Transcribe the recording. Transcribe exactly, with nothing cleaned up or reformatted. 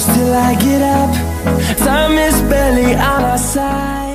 till I get up. Time is barely on our side.